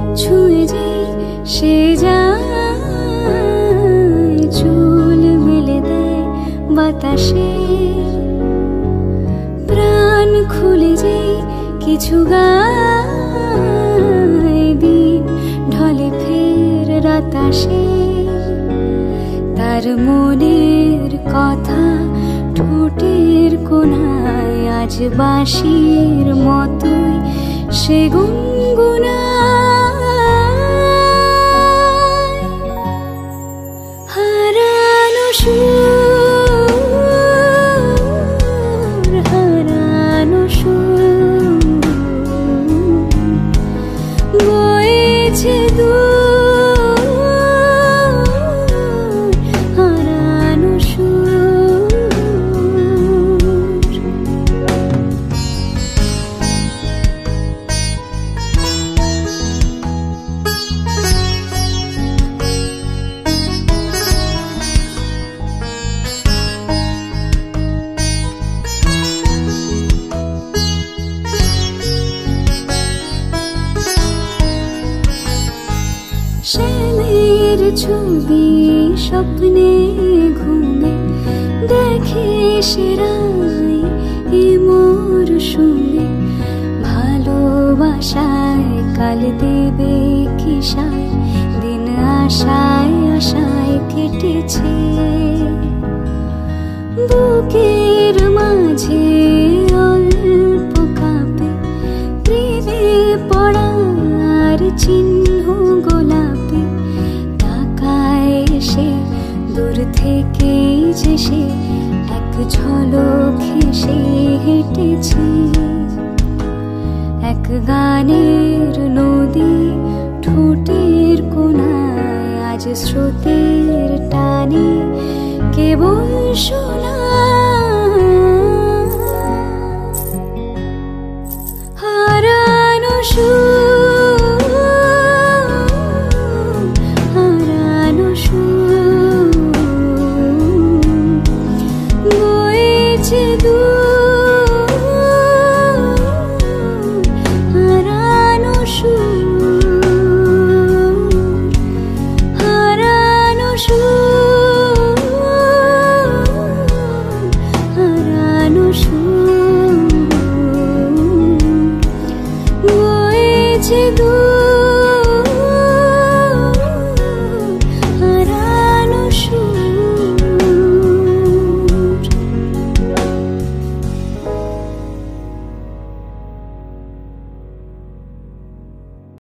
ছুঁয়ে যে সে যায়, চুল মেলে দেয় বাতাসে, প্রাণ খুলে যে কিছু গায়, দিন ঢলে ফের রাত আসে। তার মনের কথা ঠোঁটের কোণায় আজ বাঁশির মতোই সে গুনগুনায়। হারানো সুর, হারানো সুর বয়েছে দূর, শ্যামের ছবি স্বপ্নে ঘুমে দেখে সে রায় এ মোর শুনে, ভালোবাসায় কাল দেবে কি সায়, দিন আশায় আশায় কেটেছে। বুকের মাঝে অল্প কাঁপে প্রেমে পড়ার চিহ্ন গোলাপে, তাকায় সে দূর থেকে যে সে এক ঝলকে সে হেঁটেছে। এক গানের নদী ঠোঁটের কোণায় আজ স্রোতের টানে কেবল